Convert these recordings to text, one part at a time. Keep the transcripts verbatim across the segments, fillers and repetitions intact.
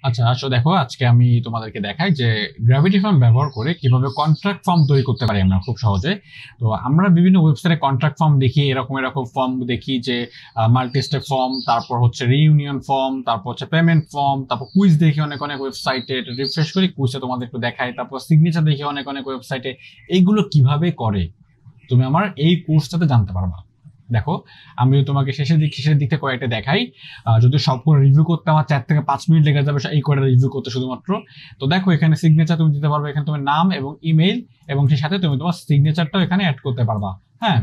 আচ্ছা আসো দেখো, আজকে আমি তোমাদেরকে দেখাই যে গ্র্যাভিটি ফর্ম ব্যবহার করে কিভাবে কন্ট্রাক্ট ফর্ম তৈরি করতে পারি আমরা খুব সহজে। তো আমরা বিভিন্ন ওয়েবসাইটে কন্ট্রাক্ট ফর্ম দেখি, এরকম এরকম ফর্ম দেখি যে মাল্টি স্টেপ ফর্ম, তারপর হচ্ছে রিইউনিয়ন ফর্ম, তারপর হচ্ছে পেমেন্ট ফর্ম, তারপর কুইজ দেখি অনেক অনেক ওয়েবসাইটে, এটা রিফ্রেশ করি, কুইজে তোমাদের একটু দেখাই, তারপর সিগনেচার দেখি অনেক অনেক ওয়েবসাইটে। এইগুলো কিভাবে করে তুমি আমার এই কোর্সটাতে জানতে পারবা। দেখো আমি তোমাকে শেষের দিক শেষের দিকে কয়েকটা দেখাই, যদি সব করে রিভিউ করতে আমার চার থেকে পাঁচ মিনিট লেগে যাবে এই কয়টা রিভিউ করতে শুধুমাত্র। তো দেখো এখানে সিগনেচার তুমি দিতে পারবে, এখানে তোমার নাম এবং ইমেল, এবং সেই সাথে তুমি তোমার সিগনেচারটাও এখানে অ্যাড করতে পারবা। হ্যাঁ,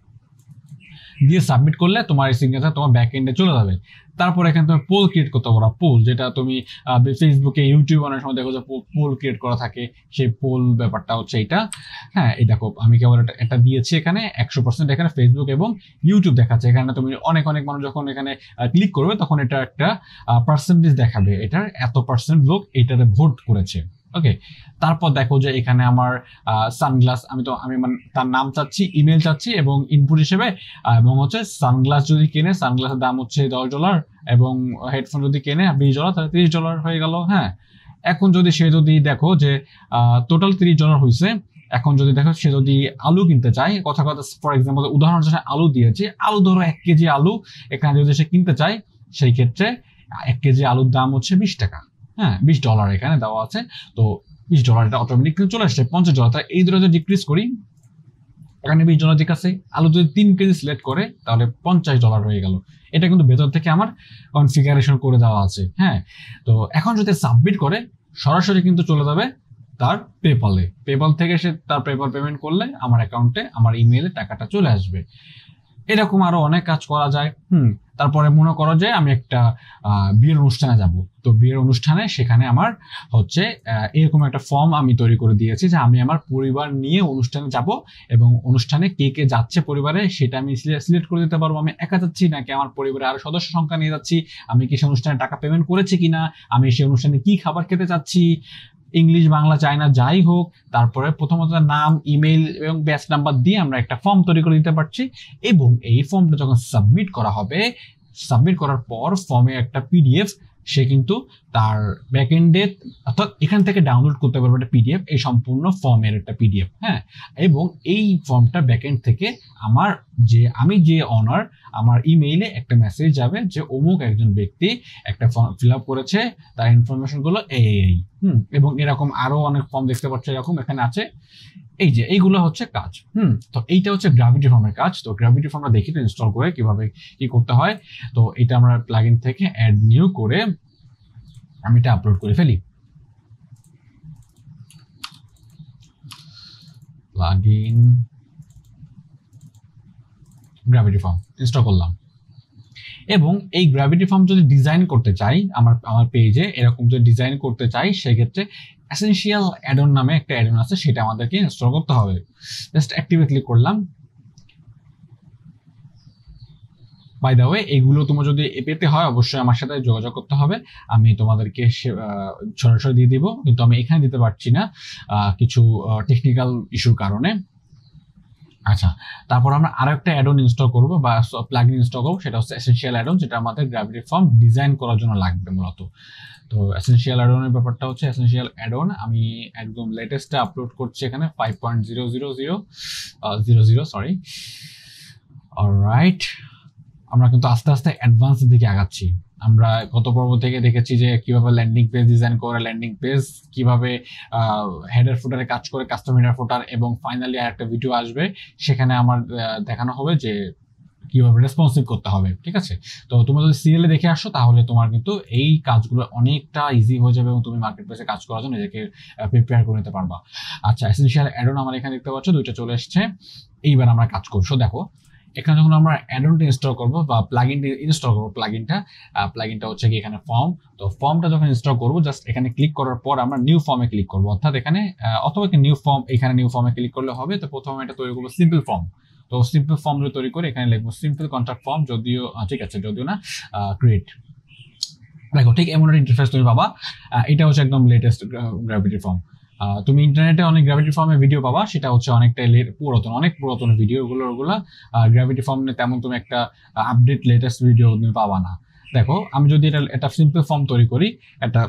দিয়ে সাবমিট করলে তোমার এই সিগনেচার তোমার ব্যাক এন্ডে চলে যাবে। তারপর এখানে তুমি পোল ক্রিয়েট করতে পারো, পোল যেটা তুমি ফেসবুকে ইউটিউব অনেক সময় দেখো যে পোল ক্রিয়েট করা থাকে, সেই পোল ব্যাপারটা হচ্ছে এটা। হ্যাঁ, এই দেখো আমি কেবল এটা দিয়েছি এখানে একশো পার্সেন্ট এখানে ফেসবুক এবং ইউটিউব দেখাচ্ছে। এখানে তুমি অনেক অনেক মানুষ যখন এখানে ক্লিক করবে তখন এটা একটা পার্সেন্টেজ দেখাবে, এটার এত পার্সেন্ট লোক এটাতে ভোট করেছে। ওকে, তারপর দেখো যে এখানে আমার সানগ্লাস, আমি তো আমি তার নাম চাচ্ছি, ইমেল চাচ্ছি এবং ইনপুট হিসেবে, এবং হচ্ছে সানগ্লাস যদি কেনে সানগ্লাসের দাম হচ্ছে দশ ডলার এবং হেডফোন যদি কেনে বিশ ডলার তাহলে তিরিশ ডলার হয়ে গেল। হ্যাঁ, এখন যদি সে যদি দেখো যে টোটাল তিরিশ ডলার হয়েছে, এখন যদি দেখো সে যদি আলু কিনতে চায়, কথা কথা ফর এক্সাম্পল উদাহরণ হিসেবে আলু দিয়েছে, আলু ধরো এক কেজি আলু এখানে যদি সে কিনতে চায়, সেই ক্ষেত্রে এক কেজি আলুর দাম হচ্ছে বিশ টাকা। হ্যাঁ, বিশ ডলার এখানে দেওয়া আছে, তো বিশ ডলার এটা অটোমেটিক চলে আসছে পঞ্চাশ ডলার। তাই এই ধরে যদি ডিক্রিজ করি, এখানে বিশ ডলার ঠিক আছে, আলু যদি তিন কেজি সিলেক্ট করে তাহলে পঞ্চাশ ডলার হয়ে গেল। এটা কিন্তু ভেতর থেকে আমার কনফিগারেশন করে দেওয়া আছে। হ্যাঁ, তো এখন যদি সাবমিট করে সরাসরি কিন্তু চলে যাবে তার পেপালে, পেপাল থেকে সে তার পেপাল পেমেন্ট করলে আমার অ্যাকাউন্টে আমার ইমেইলে টাকাটা চলে আসবে। এরকম আরো অনেক কাজ করা যায়। হুম তারপরে মনে করো যে আমি একটা বিয়ের অনুষ্ঠানে যাব, তো বিয়ের অনুষ্ঠানে সেখানে আমার হচ্ছে এরকম একটা ফর্ম আমি তৈরি করে দিয়েছি যে আমি আমার পরিবার নিয়ে অনুষ্ঠানে যাব, এবং অনুষ্ঠানে কে কে যাচ্ছে পরিবারে সেটা আমি সিলেক্ট করে দিতে পারবো। আমি একা যাচ্ছি নাকি আমার পরিবারে আরো সদস্য সংখ্যা নিয়ে যাচ্ছি, আমি কি সেই অনুষ্ঠানে টাকা পেমেন্ট করেছি কিনা, আমি সেই অনুষ্ঠানে কি খাবার খেতে চাচ্ছি, ইংলিশ বাংলা চায়না যাই হোক। তারপরে প্রথমত নাম, ইমেল এবং ব্যাচ নাম্বার দিয়ে আমরা একটা ফর্ম তৈরি করে দিতে পারছি, এবং এই ফর্মটা যখন সাবমিট করা হবে, সাবমিট করার পর ফর্মে একটা পিডিএফ সে কিন্তু তার ব্যাকএন্ডে অর্থাৎ এখান থেকে ডাউনলোড করতে পারবে একটা পিডিএফ, এই সম্পূর্ণ ফর্মের একটা পিডিএফ। হ্যাঁ, এবং এই ফর্মটা ব্যাকএন্ড থেকে আমার যে আমি যে অনার, আমার ইমেইলে একটা মেসেজ যাবে যে অমুক একজন ব্যক্তি একটা ফর্ম ফিল আপ করেছে, তার ইনফরমেশন গুলো এই এই হুম এবং এরকম আরো অনেক ফর্ম দেখতে পাচ্ছ এরকম এখানে আছে। এই যে এইগুলো হচ্ছে কাজ। হুম তো এইটা হচ্ছে গ্র্যাভিটি ফর্মের কাজ। তো গ্র্যাভিটি ফর্মটা দেখি তো ইনস্টল করে কিভাবে কি করতে হয়। তো এটা আমরা প্লাগইন থেকে অ্যাড নিউ করে আমি এটা আপলোড করে ফেলি। প্লাগইন গ্র্যাভিটি ফর্ম ইনস্টল করলাম, এবং এই গ্র্যাভিটি ফর্ম যদি ডিজাইন করতে চাই আমার আমার পেজে এরকম যদি ডিজাইন করতে চাই, সেক্ষেত্রে এসেনশিয়াল অ্যাডন নামে একটা অ্যাডন আছে, সেটা আমাদেরকে ইনস্টল করতে হবে। জাস্ট অ্যাক্টিভে ক্লিক করলাম। বাই দ্য ওয়ে এইগুলো তোমার যদি পেতে হয় অবশ্যই আমার সাথে যোগাযোগ করতে হবে, আমি তোমাদেরকে সরাসরি দিয়ে দিব, কিন্তু আমি এখানে দিতে পারছি না কিছু টেকনিক্যাল ইস্যুর কারণে। আচ্ছা, তারপর আমরা আরো একটা অ্যাডন ইনস্টল করবো বা প্লাগইন ইনস্টল করবো, সেটা হচ্ছে এসেনশিয়াল অ্যাডন, যেটা আমাদের গ্র্যাভিটি ফর্ম ডিজাইন করার জন্য লাগবে মূলত। তো এসেনশিয়াল অ্যাডনের ব্যাপারটা হচ্ছে এসেনশিয়াল অ্যাডন আমি একদম লেটেস্টে আপলোড করছি এখানে five point zero zero zero zero zero sorry alright. আমরা কিন্তু আস্তে আস্তে অ্যাডভান্স দিকে আগাচ্ছি। আমরা গত পর্ব থেকে দেখেছি যে কিভাবে ল্যান্ডিং পেজ ডিজাইন করে, ল্যান্ডিং পেজ কিভাবে হেডার ফুটারে কাজ করে, কাস্টম হেডার ফুটার, এবং ফাইনালি আরেকটা ভিডিও আসবে সেখানে আমার দেখানো হবে যে কিভাবে রেসপন্সিভ করতে হবে। ঠিক আছে, তো তুমি যদি সিরিয়ালে দেখে আসো তাহলে তোমার কিন্তু এই কাজগুলো অনেকটা ইজি হয়ে যাবে এবং তুমি মার্কেট প্লেসে কাজ করার জন্য নিজেকে প্রিপেয়ার করে নিতে পারবা। আচ্ছা, এসেনশিয়াল অ্যাডন আমার এখানে দেখতে পাচ্ছ দুইটা চলে এসছে। এইবার আমরা কাজ করবো। দেখো এখানে যখন আমরা অ্যাডনটা ইনস্টল করবো বা প্লাগইনটা ইনস্টল করবো, প্লাগইনটা প্লাগইনটা হচ্ছে কি এখানে ফর্ম। তো ফর্মটা যখন ইনস্টল করবো জাস্ট এখানে ক্লিক করার পর আমরা নিউ ফর্মে ক্লিক করবো, অর্থাৎ এখানে অথবা নিউ ফর্ম, এখানে নিউ ফর্মে ক্লিক করলে হবে। তো প্রথমে এটা তৈরি করবো সিম্পল ফর্ম। তো সিম্পল ফর্ম যদি তৈরি করে এখানে লিখবো সিম্পল কন্ট্রাক্ট ফর্ম, যদিও ঠিক আছে যদিও না ক্রিয়েট। দেখো ঠিক এমন একটা ইন্টারফেস তুমি পাবা। এটা হচ্ছে একদম লেটেস্ট গ্র্যাভিটি ফর্ম। তুমি ইন্টারনেটে অনেক গ্র্যাভিটি ফর্মের ভিডিও পাবা, সেটা হচ্ছে অনেকটাই পুরাতন, অনেক পুরাতন ভিডিও ওগুলো ওগুলো গ্র্যাভিটি ফর্ম নিয়ে তেমন তুমি একটা আপডেট লেটেস্ট ভিডিও তুমি পাবা না। দেখো আমি যদি এটা একটা সিম্পল ফর্ম তৈরি করি, একটা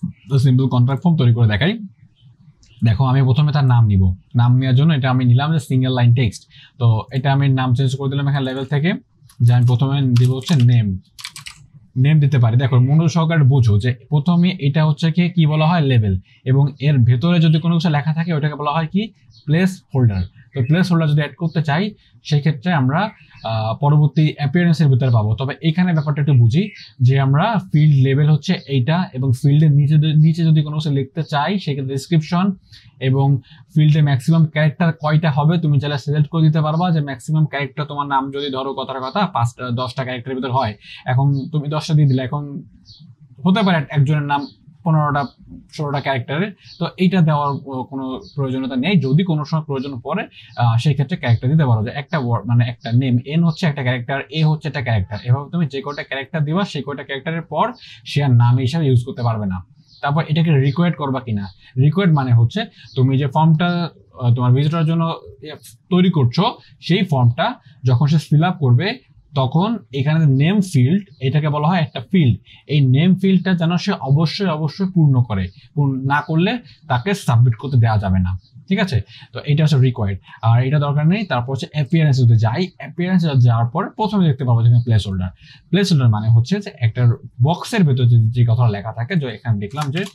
সিম্পল কন্ট্রাক্ট ফর্ম তৈরি করে দেখাই। দেখো আমি প্রথমে তার নাম নিব, নাম নেওয়ার জন্য এটা আমি নিলাম যে সিঙ্গেল লাইন টেক্সট। তো এটা আমি নাম চেঞ্জ করে দিলাম এখানে লেভেল থেকে, যে আমি প্রথমে দিব হচ্ছে নেম, নেম দিতে পারি। দেখো মনোযোগ সহকারে বুঝো যে প্রথমে এটা হচ্ছে কি কি বলা হয় লেভেল, এবং এর ভেতরে যদি কোনো কিছু লেখা থাকে ওটাকে বলা হয় কি প্লেস হোল্ডার। তো প্লেস হোল্ডার যদি অ্যাড করতে চাই সেই ক্ষেত্রে আমরা পরবর্তী অ্যাপিয়ারেন্সের ভিতরে পাবো। তবে এখানে ব্যাপারটা একটু বুঝি যে আমরা ফিল্ড লেভেল হচ্ছে এইটা, এবং ফিল্ডের নিচে নিচে যদি কোনো কিছু লিখতে চাই সেক্ষেত্রে ডিসক্রিপশন, এবং ফিল্ডে ম্যাক্সিমাম ক্যারেক্টার কয়টা হবে তুমি চাইলে সিলেক্ট করে দিতে পারবা, যে ম্যাক্সিমাম ক্যারেক্টার তোমার নাম যদি ধরো কথার কথা পাঁচটা দশটা ক্যারেক্টারের ভিতর হয়, এখন তুমি দশটা দিয়ে দিলে, এখন হতে পারে একজনের নাম পনেরোটা ষোলোটা ক্যারেক্টারের, তো এইটা দেওয়ার কোনো প্রয়োজনীয়তা নেই। যদি কোনো সময় প্রয়োজন পড়ে সেই ক্ষেত্রে ক্যারেক্টার দিতে পারো, যে একটা ওয়ার্ড মানে একটা নেম, এন হচ্ছে একটা ক্যারেক্টার, এ হচ্ছে একটা ক্যারেক্টার, এভাবে তুমি যে কয়টা ক্যারেক্টার দিবা সেই কয়টা ক্যারেক্টারের পর সে আর নাম হিসাবে ইউজ করতে পারবে না। তারপর এটাকে রিকোয়ার্ড করবা কিনা, রিকোয়ার্ড মানে হচ্ছে তুমি যে ফর্মটা তোমার ভিজিটরের জন্য তৈরি করছো সেই ফর্মটা যখন সে ফিল আপ করবে তখন এখানে নেম ফিল্ড, এটাকে বলা হয় একটা ফিল্ড, এই নেম ফিল্ডটা যেন সে অবশ্যই অবশ্যই পূর্ণ করে, না করলে তাকে সাবমিট করতে দেওয়া যাবে না। ঠিক আছে, তো এটা হচ্ছে রিকোয়ার্ড, আর এটা দরকার নেই। তারপর হচ্ছে অ্যাপিয়ারেন্স যদি যাই, অ্যাপিয়ারেন্স যাওয়ার পরে প্রথমে দেখতে পাবো যেখানে প্লেস হোল্ডার। প্লেস হোল্ডার মানে হচ্ছে যে একটা বক্সের ভেতরে যে কথা লেখা থাকে, যে এখানে দেখলাম যে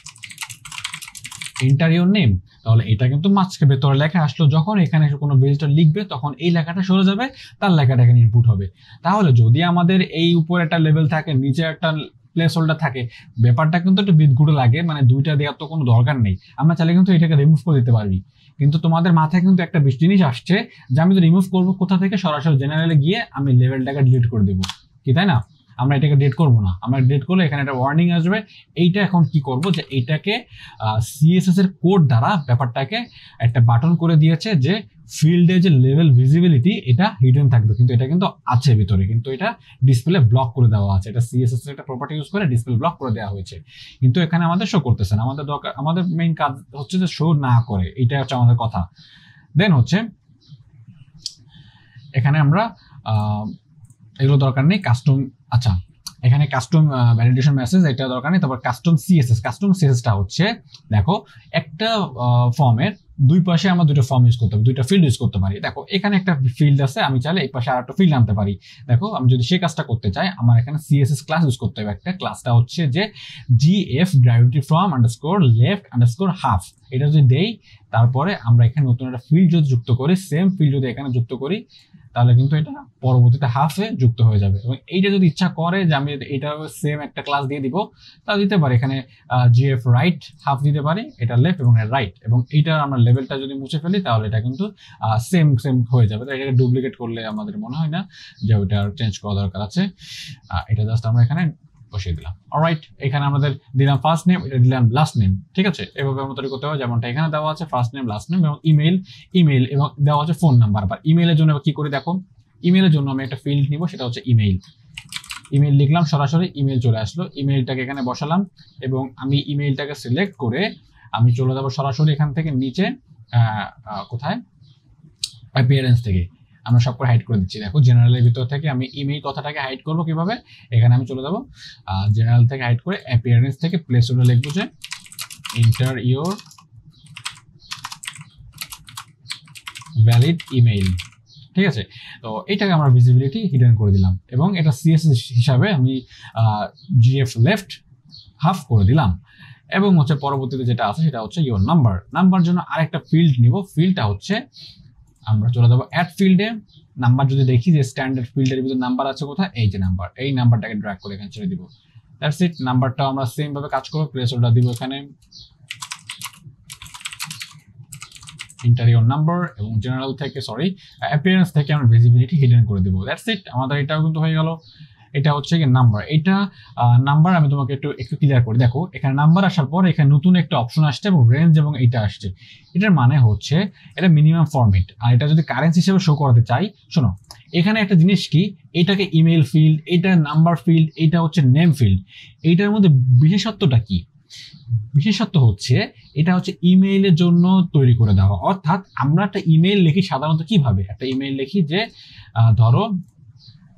এন্টার ইওর নেম, তাহলে এটা কিন্তু মাঝখানে ভেতরে লেখা আসলো, যখন এখানে কোনো ভিজিটর লিখবে তখন এই লেখাটা সরে যাবে, তার লেখাটা এখানে ইনপুট হবে। তাহলে যদি আমাদের এই উপরে একটা লেভেল থাকে নিচে একটা প্লেস হোল্ডার থাকে, ব্যাপারটা কিন্তু একটু বিদঘুটে লাগে, মানে দুইটা দেওয়ার তো কোনো দরকার নেই, আমরা চাইলে কিন্তু এটাকে রিমুভ করে দিতে পারবি। কিন্তু তোমাদের মাথায় কিন্তু একটা জিনিস আসছে যে আমি তো রিমুভ করবো কোথা থেকে, সরাসরি জেনারেলে গিয়ে আমি লেভেলটাকে ডিলিট করে দেবো, কি তাই না? আমরা এটাকে ডেট করবো না, আমরা ডেট করলে এখানে একটা ওয়ার্নিং আসবে। এইটা এখন কি করব, যে এইটাকে সিএসএস এর কোড দ্বারা ব্যাপারটাকে একটা বাটন করে দিয়েছে যে ফিল্ডে যে লেভেল ভিজিবিলিটি এটা হিডেন থাকবে, কিন্তু এটা কিন্তু আছে ভিতরে, কিন্তু এটা ডিসপ্লে ব্লক করে দেওয়া আছে, এটা সিএসএস এর একটা প্রপার্টি ইউজ করে ডিসপ্লে ব্লক করে দেওয়া হয়েছে, কিন্তু এখানে আমাদের শো করতেছে না। আমাদের দরকার, আমাদের মেইন কাজ হচ্ছে যে শো না করে, এইটা হচ্ছে আমাদের কথা। দেন হচ্ছে এখানে আমরা আহ এগুলো দরকার নেই, কাস্টম, আচ্ছা এখানে কাস্টম ভ্যালিডেশন মেসেজ এটা দরকার নেই। তারপর কাস্টম সিএসএস, কাস্টম সিএসএসটা হচ্ছে দেখো একটা ফর্মের দুই পাশে আমরা দুটো ফর্ম ইউজ করতে পারি, দুইটা ফিল্ড ইউজ করতে পারি। দেখো এখানে একটা ফিল্ড আছে, আমি চাইলে এই পাশে আর একটা ফিল্ড আনতে পারি। দেখো আমি যদি সেই কাজটা করতে চাই, আমার এখানে সিএসএস ক্লাস ইউজ করতে হবে একটা, ক্লাসটা হচ্ছে যে GF gravity from underscore left underscore half, এটা যদি দেই তারপরে আমরা এখানে নতুন একটা ফিল্ড যদি যুক্ত করি, সেম ফিল্ড যদি এখানে যুক্ত করি তাহলে কিন্তু এটা পরবর্তীতে হাফে যুক্ত হয়ে যাবে। এবং এইটা যদি ইচ্ছা করে যে আমি এটা সেম একটা ক্লাস দিয়ে দিব, তা দিতে পারি, এখানে জিএফ রাইট হাফ দিতে পারি, এটা লেফট এবং রাইট, এবং এইটা আমরা লেভেলটা যদি মুছে ফেলি তাহলে এটা কিন্তু সেম সেম হয়ে যাবে। তো এটাকে ডুপ্লিকেট করলে আমাদের মনে হয় না যে ওইটা চেঞ্জ করা দরকার আছে, এটা জাস্ট আমরা এখানে বসিয়ে দিলাম। অলরাইট, এখানে আমাদের দিলাম ফার্স্ট নেম, এটা দিলাম লাস্ট নেম। ঠিক আছে, এভাবে আমরা তৈরি করতে হবে, যেমনটা এখানে দেওয়া আছে ফার্স্ট নেম লাস্ট নেম এবং ইমেল, ইমেল এবং দেওয়া আছে ফোন নাম্বার। আবার ইমেলের জন্য কি করে দেখো, ইমেলের জন্য আমি একটা ফিল্ড নিব, সেটা হচ্ছে ইমেল। ইমেল লিখলাম, সরাসরি ইমেল চলে আসলো, ইমেলটাকে এখানে বসালাম এবং আমি ইমেলটাকে সিলেক্ট করে আমি চলে যাবো সরাসরি এখান থেকে নিচে, কোথায় অ্যাপিয়ারেন্স থেকে আমরা সব করে হাইড করে দিচ্ছি। দেখো জেনারেলের ভিতর থেকে আমি ইমেল কথাটাকে হাইড করবো কিভাবে, এখানে আমি চলে যাবো জেনারেল থেকে হাইড করে অ্যাপিয়ারেন্স থেকে প্লেস হোল্ডার লিখবো যে এন্টার ইওর ভ্যালিড ইমেইল। ঠিক আছে, তো এটাকে আমরা ভিজিবিলিটি হিডেন করে দিলাম এবং এটা সিএসএস হিসাবে আমি জিএফ লেফট হাফ করে দিলাম। এবং হচ্ছে পরবর্তীতে যেটা আছে সেটা হচ্ছে ইওর নাম্বার। নাম্বার জন্য আরেকটা ফিল্ড নিব, ফিল্ডটা হচ্ছে আমরা চলে যাবো অ্যাড ফিল্ডে। নাম্বার যদি দেখি যে স্ট্যান্ডার্ড ফিল্ডের ভিতরে নাম্বার আছে কোথায়, এই যে নাম্বার, এই নাম্বারটাকে ড্র্যাগ করে এখানে ছেড়ে দিব। দ্যাটস ইট, নাম্বারটা আমরা সেম ভাবে কাজ করব, প্লেস হোল্ডার দিব এখানে এন্টার ইওর নাম্বার এবং জেনারেল থেকে সরি অ্যাপিয়ারেন্স থেকে আমরা ভিজিবিলিটি হিডেন করে দিব। দ্যাটস ইট, আমাদের এটাও কিন্তু হয়ে গেল। এটা হচ্ছে কি নাম্বার, এটা নাম্বার আমি তোমাকে একটু একটু ক্লিয়ার করে দেখো। এখানে নাম্বার আসার পর এখানে নতুন একটা অপশন আসছে এবং রেঞ্জ এবং এইটা আসছে। এটার মানে হচ্ছে এটা মিনিমাম ফরম্যাট, আর এটা যদি কারেন্সি হিসেবে শো করাতে চাই, শোনো এখানে একটা জিনিস কি, এটাকে ইমেল ফিল্ড, এটা নাম্বার ফিল্ড, এটা হচ্ছে নেম ফিল্ড। এইটার মধ্যে বিশেষত্বটা কি? বিশেষত্ব হচ্ছে এটা হচ্ছে ইমেইলের জন্য তৈরি করে দেওয়া। অর্থাৎ আমরা একটা ইমেইল লিখি সাধারণত কিভাবে, একটা ইমেইল লিখি যে ধরো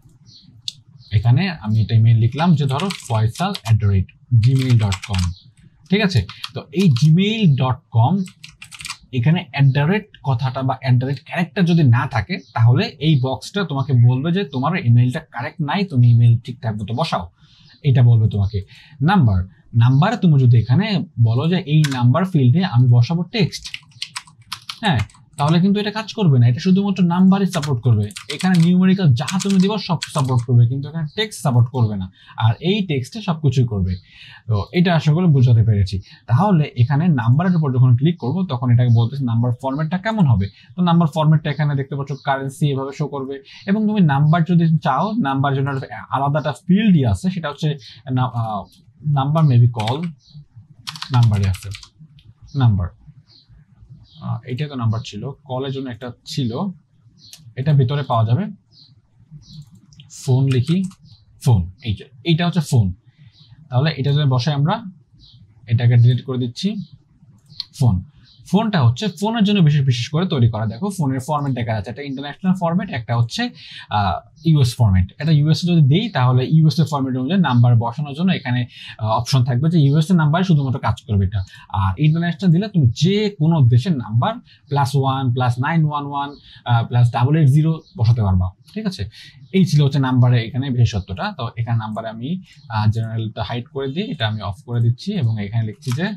এখানে আমি একটা ইমেইল লিখলাম যে ধরো Faisal at the rate Gmail dot com. ঠিক আছে। তো এই জিমেইল ডট কম এখানে অ্যাট দ্য রেট কথাটা বা অ্যাট দ্য রেট ক্যারেক্টার যদি না থাকে তাহলে এই বক্সটা তোমাকে বলবে যে তোমার ইমেইলটা কারেক্ট নাই, তুমি ইমেইল ঠিকঠাক মতো বসাও, এটা বলবে তোমাকে। নাম্বার নাম্বারে তুমি যদি এখানে বলো যে এই নাম্বার ফিল্ডে আমি বসাবো টেক্সট, হ্যাঁ, তাহলে কিন্তু এটা কাজ করবে না, এটা শুধুমাত্র নাম্বারই সাপোর্ট করবে। এখানে নিউমেরিক্যাল যা তুমি দিবা সব সাপোর্ট করবে, কিন্তু এখানে টেক্সট সাপোর্ট করবে না, আর এই টেক্সটে সবকিছুই করবে। তো এটা আশা করি বুঝাতে পেরেছি। তাহলে এখানে নাম্বারের উপর যখন ক্লিক করবো তখন এটাকে বলতেছে নাম্বার ফরম্যাটটা কেমন হবে। তো নাম্বার ফরম্যাটটা এখানে দেখতে পাচ্ছ কারেন্সি এভাবে শো করবে, এবং তুমি নাম্বার যদি চাও, নাম্বার জন্য আলাদা একটা ফিল্ডই আছে, সেটা হচ্ছে নাম্বার, মেবি কল নাম্বারই আছে, নাম্বার, এটা তো নাম্বার ছিল, কলের জন্য একটা ছিল, এটা ভিতরে পাওয়া যাবে। ফোন লিখি, ফোন, এইটা এইটা হচ্ছে ফোন। তাহলে এটা যদি বসাই আমরা, এটাকে ডিলিট করে দিচ্ছি। ফোন ফোনটা হচ্ছে ফোনের জন্য বিশেষ বিশেষ করে তৈরি করা। দেখো ফোনের ফরম্যাট দেখা যাচ্ছে, একটা ইন্টারন্যাশনাল ফরম্যাট, একটা হচ্ছে ইউএস ফরম্যাট। এটা ইউএস যদি দেই তাহলে ইউএস এর ফরম্যাট অনুযায়ী নাম্বার বসানোর জন্য এখানে অপশন থাকবে যে ইউএস এর নাম্বার শুধুমাত্র কাজ করবে এটা, আর ইন্টারন্যাশনাল দিলে তুমি যে কোনো দেশের number plus one plus nine one one plus double eight zero বসাতে পারবা। ঠিক আছে, এই ছিল হচ্ছে নাম্বারে এখানে বিশেষত্বটা। তো এখানে নাম্বারে আমি জেনারেলটা হাইড করে দিই, এটা আমি অফ করে দিচ্ছি, এবং এখানে লিখছি যে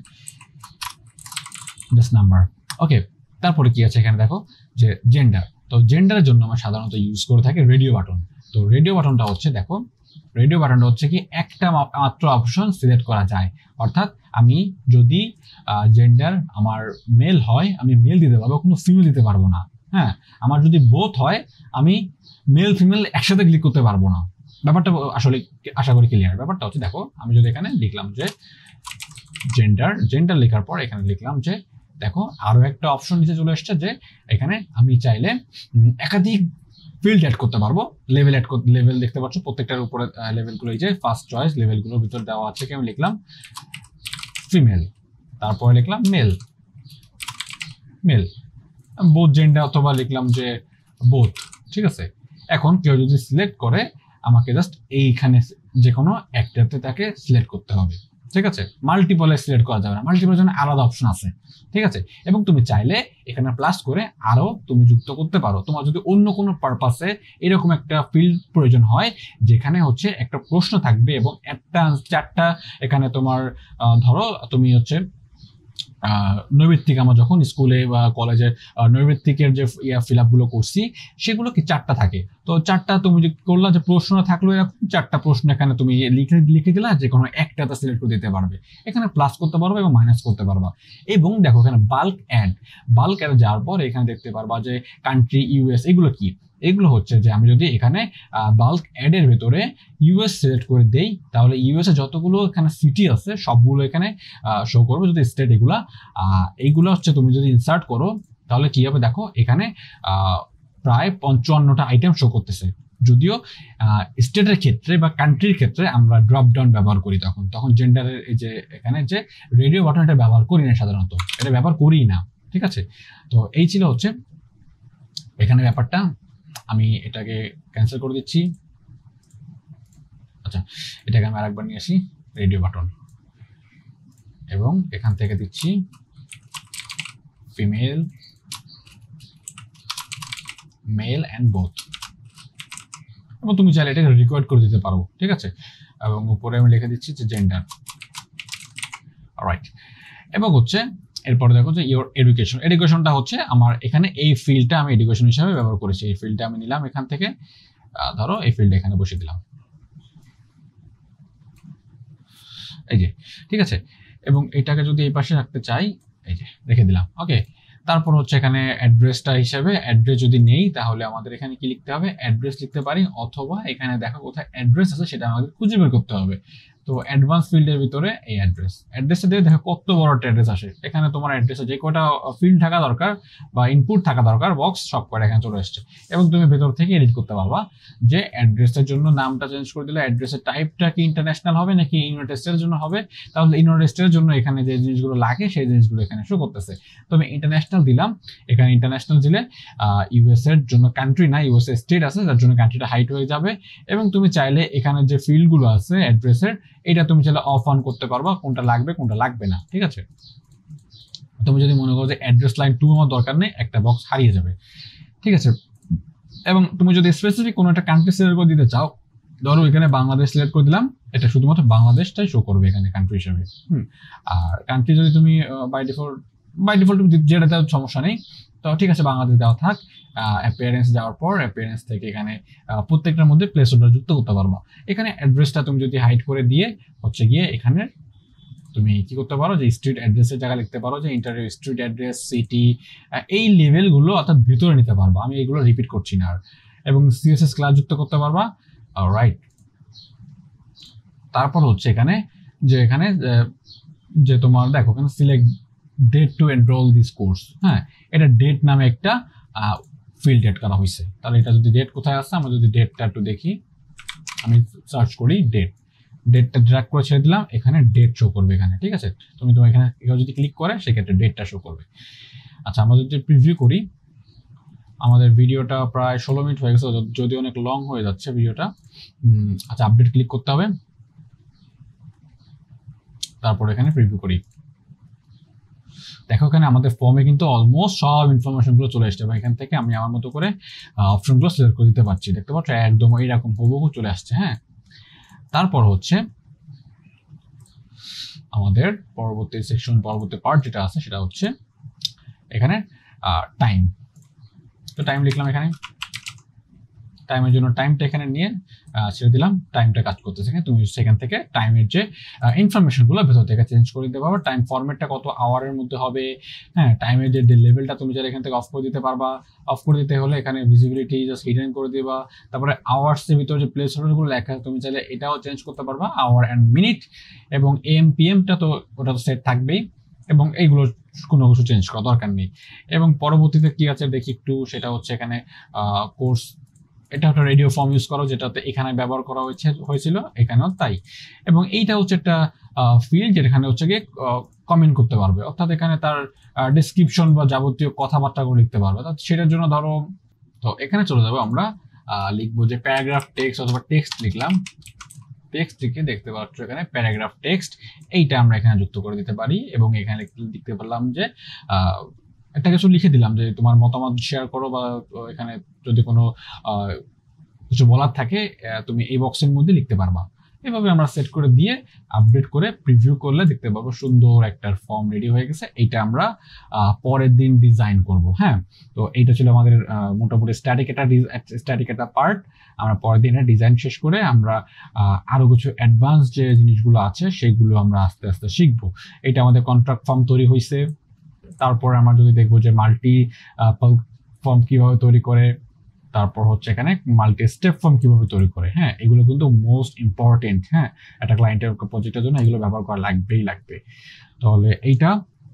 জাস্ট নাম্বার। ওকে, তারপরে কি আছে এখানে দেখো যে জেন্ডার। তো জেন্ডারের জন্য আমরা সাধারণত ইউজ করে থাকি রেডিও বাটন। তো রেডিও বাটনটা হচ্ছে, দেখো রেডিও বাটনটা হচ্ছে কি একটা মাত্র অপশন সিলেক্ট করা যায়, অর্থাৎ আমি যদি জেন্ডার আমার মেল হয় আমি মেল দিতে পারবো, কিন্তু ফিমেল দিতে পারবো না। হ্যাঁ, আমার যদি বোথ হয় আমি মেল ফিমেল একসাথে ক্লিক করতে পারবো না। ব্যাপারটা আসলে আশা করি ক্লিয়ার। ব্যাপারটা হচ্ছে দেখো, আমি যদি এখানে লিখলাম যে জেন্ডার, জেন্ডার লেখার পর এখানে লিখলাম যে দেখো আরো একটা অপশন নিচে চলে এসছে যে এখানে আমি চাইলে একাধিক ফিল্ড অ্যাড করতে পারবো, লেভেল অ্যাড করতে, লেভেল দেখতে পাচ্ছ প্রত্যেকটার উপরে লেভেলগুলো, এই যে ফার্স্ট চয়েস লেভেলগুলোর ভিতর দেওয়া আছে। কি আমি লিখলাম ফিমেল, তারপরে লিখলাম মেল, মেল বোথ জেন্ডার, অথবা লিখলাম যে বোথ। ঠিক আছে, এখন কেউ যদি সিলেক্ট করে আমাকে জাস্ট এইখানে যে কোনো একটাতে তাকে সিলেক্ট করতে হবে। ঠিক আছে, মাল্টিপলে সিলেক্ট করা যাবে না, মাল্টিপলের জন্য আলাদা অপশন আছে। ঠিক আছে, এবং তুমি চাইলে এখানে প্লাস করে আরো তুমি যুক্ত করতে পারো। তোমার যদি অন্য কোনো পারপাসে এরকম একটা ফিল্ড প্রয়োজন হয় যেখানে হচ্ছে একটা প্রশ্ন থাকবে এবং একটা চারটা এখানে তোমার ধরো তুমি হচ্ছে নৈর্ব্যক্তিক, আমরা যখন স্কুলে বা কলেজে নৈর্ব্যক্তিকের যে ইয়া ফিল আপ গুলো করছি সেগুলো কি চারটা থাকে। তো চারটা তুমি যে করলা যে প্রশ্ন থাকলো এরকম চারটা প্রশ্ন এখানে তুমি লিখে লিখে দিলা, যে কোনো একটাতে সিলেক্ট করে দিতে পারবে। এখানে প্লাস করতে পারবে এবং মাইনাস করতে পারবা। এবং দেখো এখানে বাল্ক অ্যাড, বাল্ক অ্যাড যাওয়ার পর এখানে দেখতে পারবা যে কান্ট্রি, ইউএস, এগুলো কি, এগুলো হচ্ছে যে আমি যদি এখানে বাল্ক অ্যাড এর ভিতরে ইউএস সিলেক্ট করে দেই তাহলে ইউএস এ যতগুলো এখানে সিটি আছে সবগুলো এখানে শো করবে। যদি স্টেট এগুলা এইগুলো হচ্ছে তুমি যদি ইনসার্ট করো তাহলে কি হবে, দেখো এখানে প্রায় পঞ্চান্নটা আইটেম শো করতেছে। যদিও স্টেটের ক্ষেত্রে বা কান্ট্রির ক্ষেত্রে আমরা ড্রপ ডাউন ব্যবহার করি, তখন তখন জেন্ডারের এই যে এখানে যে রেডিও বাটন এটা ব্যবহার করি না, সাধারণত এটা ব্যবহার করি না। ঠিক আছে, তো এই ছিল হচ্ছে এখানে ব্যাপারটা। আমি এটাকে ক্যান্সেল করে দিচ্ছি। আচ্ছা, এটাকে আমি আরেকবার নিয়ে আসি, রেডিও বাটন, এবং এখান থেকে দিচ্ছি ফিমেল, মেল অ্যান্ড বোথ, এবং তুমি চাইলে এটাকে রিকোয়ার্ড করে দিতে পারো। ঠিক আছে, এবং উপরে আমি লিখে দিচ্ছি যে জেন্ডার। অলরাইট, এবং হচ্ছে এরপরে দেখো যে ইওর এডুকেশন, এডুকেশনটা হচ্ছে আমার এখানে এই ফিল্ডটা আমি এডুকেশন হিসাবে ব্যবহার করেছি। এই ফিল্ডটা আমি নিলাম এখান থেকে, ধরো এই ফিল্ডটা এখানে বসিয়ে দিলাম, এই যে। ঠিক আছে, এবং এটাকে যদি এই পাশে রাখতে চাই, এই যে রেখে দিলাম। ওকে, তারপর হচ্ছে এখানে অ্যাড্রেসটা হিসেবে অ্যাড্রেস যদি নেই তাহলে আমাদের এখানে কি লিখতে হবে, অ্যাড্রেস লিখতে পারি, অথবা এখানে দেখো কোথায় অ্যাড্রেস আছে সেটা আমাদের খুঁজে বের করতে হবে। তো অ্যাডভান্স ফিল্ডের ভিতরে এই অ্যাড্রেস, অ্যাড্রেসটা দিয়ে দেখো কত বড় একটা অ্যাড্রেস আসে। এখানে তোমার অ্যাড্রেসে যে কটা ফিল্ড থাকা দরকার বা ইনপুট থাকা দরকার বক্স সব কটা এখানে চলে এসছে, এবং তুমি ভেতর থেকে এডিট করতে পারবা যে অ্যাড্রেসের জন্য নামটা চেঞ্জ করে দিলে অ্যাড্রেসের টাইপটা কি ইন্টারন্যাশনাল হবে নাকি ইউনাইটেড স্টেটের জন্য হবে। তাহলে ইউনাইটেড স্টেটের জন্য এখানে যে জিনিসগুলো লাগে সেই জিনিসগুলো এখানে শো করতেছে। তো আমি ইন্টারন্যাশনাল দিলাম, এখানে ইন্টারন্যাশনাল দিলে ইউএস এর জন্য কান্ট্রি না, ইউএস এ স্টেট আছে যার জন্য কান্ট্রিটা হাইট হয়ে যাবে। এবং তুমি চাইলে এখানে যে ফিল্ডগুলো আছে অ্যাড্রেসের এটা তুমি চাইলে অফ অন করতে পারবা, কোনটা লাগবে কোনটা লাগবে না, ঠিক আছে। তুমি যদি মনে করো যে অ্যাড্রেস লাইন টু আমার দরকার নেই, একটা বক্স হারিয়ে যাবে, ঠিক আছে। এবং তুমি যদি স্পেসিফিক কোনো একটা কান্ট্রি সিলেক্ট করে দিতে চাও, ধরো এখানে বাংলাদেশ সিলেক্ট করে দিলাম, এটা শুধুমাত্র বাংলাদেশটাই শো করবে এখানে কান্ট্রি হিসেবে। হুম আর কান্ট্রি যদি তুমি বাই ডিফল্ট বাই ডিফল্ট যেটা দেওয়ার সমস্যা নেই, তো ঠিক আছে বাংলাদেশ দেওয়া থাক। অ্যাপিয়ারেন্স যাওয়ার পর অ্যাপিয়ারেন্স থেকে এখানে প্রত্যেকটার মধ্যে প্লেস অর্ডার যুক্ত করতে পারবা। এখানে অ্যাড্রেসটা তুমি যদি হাইড করে দিয়ে হচ্ছে গিয়ে এখানে তুমি কি করতে পারো যে স্ট্রিট অ্যাড্রেসের জায়গা লিখতে পারো যে ইন্টারভিউ স্ট্রিট অ্যাড্রেস, সিটি, এই লেভেলগুলো অর্থাৎ ভিতরে নিতে পারবা। আমি এগুলো রিপিট করছি না আর। এবং সিএসএস ক্লাস যুক্ত করতে পারবা, রাইট। তারপর হচ্ছে এখানে যে এখানে যে তোমার দেখো এখানে select date to enroll this course, হ্যাঁ এটা ডেট নামে একটা ফিল্ড এড করা হয়েছে। তাহলে এটা যদি ডেট কোথায় আসছে, আমরা যদি ডেটটা একটু দেখি, আমি সার্চ করি ডেট, ডেটটা ড্র্যাগ করে ছেড়ে দিলাম, এখানে ডেট শো করবে এখানে, ঠিক আছে। তুমি তোমার এখানে যদি ক্লিক করে সেক্ষেত্রে ডেটটা শো করবে। আচ্ছা আমরা যদি প্রিভিউ করি, আমাদের ভিডিওটা প্রায় ষোলো মিনিট হয়ে গেছে, যদি অনেক লং হয়ে যাচ্ছে ভিডিওটা। আচ্ছা আপডেট ক্লিক করতে হবে, তারপর এখানে প্রিভিউ করি। দেখো এখানে আমাদের ফর্মে কিন্তু অলমোস্ট সব ইনফরমেশন গুলো চলে আসছে এবং এখান থেকে আমি আমার মতো করে অপশনগুলো সিলেক্ট করে দিতে পারছি। দেখতে পাচ্ছ একদম এইরকম হুবহু চলে আসছে। হ্যাঁ তারপর হচ্ছে আমাদের পরবর্তী সেকশন, পরবর্তী পার্ট যেটা আছে সেটা হচ্ছে এখানে টাইম। তো টাইম লিখলাম এখানে, টাইমের জন্য টাইমটা এখানে নিয়ে ছেড়ে দিলাম, টাইমটা কাজ করতেছে। তুমি সেখান থেকে টাইমের যে ইনফরমেশনগুলো ভেতর থেকে চেঞ্জ করে দিতে পারবা। টাইম ফরম্যাটটা কত আওয়ারের মধ্যে হবে, হ্যাঁ টাইমের যে লেভেলটা তুমি যারা এখান থেকে অফ করে দিতে পারবা। অফ করে দিতে হলে এখানে ভিজিবিলিটি জাস্ট হিডেন করে দিবা। তারপরে আওয়ার্সের ভিতরে যে প্লেস অর্ডারগুলো লেখা তুমি চাইলে এটাও চেঞ্জ করতে পারবা, আওয়ার অ্যান্ড মিনিট। এবং এম পিএমটা তো ওটা তো সেট থাকবেই, এবং এইগুলো কোনো কিছু চেঞ্জ করা দরকার নেই। এবং পরবর্তীতে কি আছে দেখি একটু, সেটা হচ্ছে এখানে কোর্স, এটা একটা রেডিও ফর্ম ইউজ করো যেটাতে এখানে ব্যবহার করা হয়েছে হয়েছিল এখানেও তাই। এবং এইটা হচ্ছে একটা ফিল্ড যেখানে হচ্ছে গিয়ে কমেন্ট করতে পারবে, অর্থাৎ এখানে তার ডিসক্রিপশন বা যাবতীয় কথাবার্তাগুলো লিখতে পারবে। অর্থাৎ সেটার জন্য ধরো, তো এখানে চলে যাবো আমরা, লিখবো যে প্যারাগ্রাফ টেক্সট অথবা টেক্সট লিখলাম, টেক্সট লিখে দেখতে পাচ্ছ এখানে প্যারাগ্রাফ টেক্সট, এইটা আমরা এখানে যুক্ত করে দিতে পারি। এবং এখানে লিখতে পারলাম যে একটা কিছু লিখে দিলাম যে তোমার মতামত শেয়ার করো, বা এখানে যদি কোনো কিছু বলার থাকে তুমি এই বক্সের মধ্যে লিখতে পারবা। এভাবে আমরা সেট করে দিয়ে আপডেট করে প্রিভিউ করলে দেখতে পাবো সুন্দর একটা ফর্ম রেডি হয়ে গেছে। এইটা আমরা পরের দিন ডিজাইন করব। হ্যাঁ তো এইটা ছিল আমাদের মোটামুটি স্ট্যাটিক একটা স্ট্যাটিক একটা পার্ট। আমরা পরের দিনের ডিজাইন শেষ করে আমরা আরো কিছু অ্যাডভান্স যে জিনিসগুলো আছে সেগুলো আমরা আস্তে আস্তে শিখবো। এটা আমাদের কন্ট্রাক্ট ফর্ম তৈরি হয়েছে। তারপরে আমরা যদি দেখবো যে মাল্টি ফর্ম কিভাবে তৈরি করে, তারপর হচ্ছে এখানে মাল্টি স্টেপ ফর্ম কিভাবে তৈরি করে। হ্যাঁ এগুলো কিন্তু মোস্ট ইম্পর্টেন্ট। হ্যাঁ একটা ক্লায়েন্টের প্রজেক্টের জন্য এগুলো ব্যবহার করা লাগবেই লাগবে। তাহলে এইটা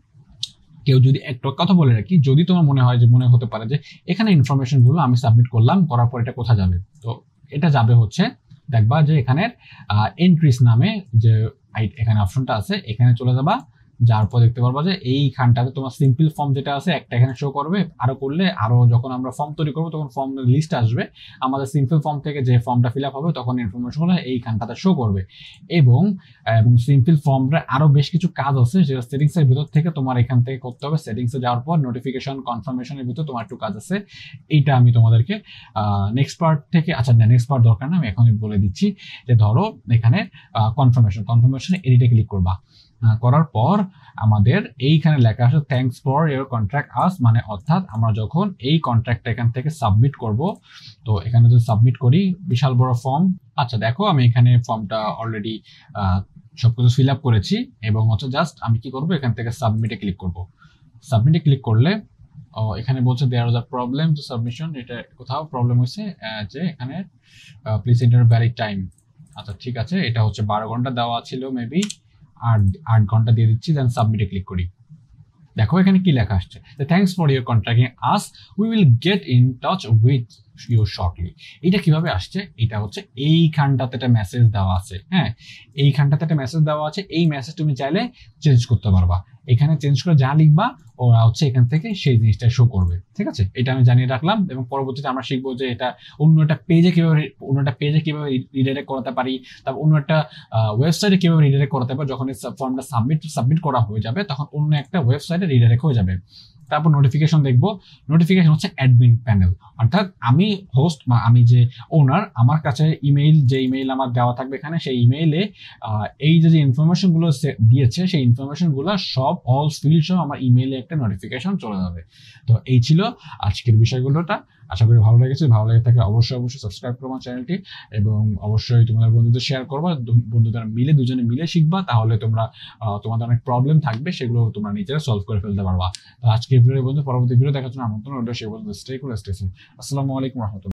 কেউ যদি একটা কথা বলে রাখি, যদি তোমার মনে হয় যে মনে হতে পারে যে এখানে ইনফরমেশন গুলো আমি সাবমিট করলাম, করার পর এটা কোথায় যাবে, তো এটা যাবে হচ্ছে দেখবা যে এখানের এন্ট্রিস নামে যে এখানে অপশনটা আছে, এখানে চলে যাবা। যার পর দেখতে পারবা যে এইখানটাতে তোমার সিম্পল ফর্ম যেটা আছে একটা এখানে শো করবে। আরো করলে আরো যখন আমরা ফর্ম তৈরি করবো তখন ফর্ম লিস্ট আসবে, আমাদের সিম্পল ফর্ম থেকে যে ফর্মটা ফিল আপ হবে তখন ইনফরমেশনগুলো এইখানটাতে শো করবে। এবং এবং সিম্পল ফর্মটা আরো বেশ কিছু কাজ আছে যেটা সেটিংস এর ভিতর থেকে তোমার এখান থেকে করতে হবে। সেটিংস এ যাওয়ার পর নোটিফিকেশন কনফার্মেশনের ভিতর তোমার একটু কাজ আছে, এইটা আমি তোমাদেরকে নেক্সট পার্ট থেকে, আচ্ছা না নেক্সট পার্ট দরকার না, আমি এখনই বলে দিচ্ছি যে ধরো এখানে কনফার্মেশন কনফার্মেশন এডিটে ক্লিক করবা। করার পর আমাদের এইখানে লেখা আছে thanks for your contract us, মানে অর্থাৎ আমরা যখন এই কন্ট্রাক্টটা এখান থেকে সাবমিট করব, তো এখানে যদি সাবমিট করি বিশাল বড় ফর্ম। আচ্ছা দেখো আমি এখানে ফর্মটা অলরেডি সবকিছু ফিল আপ করেছি এবং হচ্ছে জাস্ট আমি কি করব এখান থেকে সাবমিটে ক্লিক করব। সাবমিটে ক্লিক করলে এখানে বলছে there was a problem to submission, এটা কোথাও প্রবলেম হয়েছে যে এখানে প্লিজ এন্টার ভ্যালিড টাইম। আচ্ছা ঠিক আছে, এটা হচ্ছে বারো ঘন্টা দেওয়া ছিল, মেবি আট আট ঘন্টা দিয়ে দিচ্ছি, দেন সাবমিটে ক্লিক করি। দেখো এখানে কি লেখা আসছে, thanks for your contracting us, we will get in touch with you shortly. এটা কিভাবে আসছে, এটা হচ্ছে এইখানটাতে একটা মেসেজ দেওয়া আছে। হ্যাঁ এইখানটাতে একটা মেসেজ দেওয়া আছে, এই মেসেজ তুমি চাইলে চেঞ্জ করতে পারবা। এখানে চেঞ্জ করে যা লিখবা ওরা হচ্ছে এখান থেকে সেই জিনিসটা শো করবে। ঠিক আছে, এটা আমি জানিয়ে রাখলাম এবং পরবর্তীতে আমরা শিখবো যে এটা অন্য একটা পেজে কিভাবে অন্য একটা পেজে কিভাবে রিডাইরেক্ট করাতে পারি, তারপর অন্য একটা ওয়েবসাইটে কিভাবে রিডাইরেক্ট করাতে পারি। যখন এই ফর্মটা সাবমিট সাবমিট করা হয়ে যাবে তখন অন্য একটা ওয়েবসাইটে রিডাইরেক্ট হয়ে যাবে। তারপর নোটিফিকেশন দেখবো। নোটিফিকেশন হচ্ছে অ্যাডমিন প্যানেল, অর্থাৎ আমি হোস্ট বা আমি যে ওনার, আমার কাছে ইমেইল যে ইমেইল আমার দেওয়া থাকবে এখানে, সেই ইমেইলে এই যে ইনফরমেশন গুলো দিয়েছে সেই ইনফরমেশন গুলো সব অল ফিল্ড সহ আমার ইমেইলে একটা নোটিফিকেশন চলে যাবে। তো এই ছিল আজকের বিষয়গুলোটা। আশা করি ভালো লেগেছে। ভালো লেগে থাকলে অবশ্যই অবশ্যই সাবস্ক্রাইব করবো চ্যানেলটি এবং অবশ্যই তোমাদের বন্ধুদের শেয়ার করবা। বন্ধুদের মিলে দুজনে মিলে শিখবা, তাহলে তোমরা তোমাদের অনেক প্রবলেম থাকবে সেগুলো তোমরা নিজেরা সলভ করে ফেলতে পারবা। তো আজকে ভিডিও বন্ধু, পরবর্তী ভিডিও দেখার জন্য আমন্ত্রণ রইল। সেই বন্ধু স্টে কুল, স্টে সেফ। আসসালামু আলাইকুম রহমতুল্লাহ।